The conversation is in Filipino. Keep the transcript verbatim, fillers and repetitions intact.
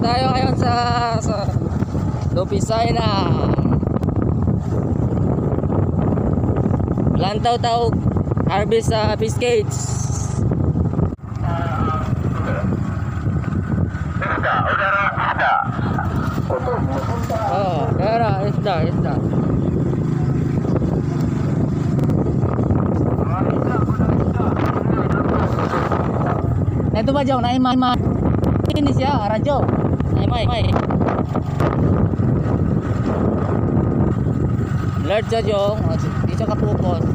tayo ngayon sa, sa Lupisay na Lantaw-taw harvest sa fish cage. Isda, udara, isda. Oh, dara, isda, isda. Ito ba Jong? Naimay ma ini siya, radyo. Naimay. Alert siya Jong. Di siya kapupos.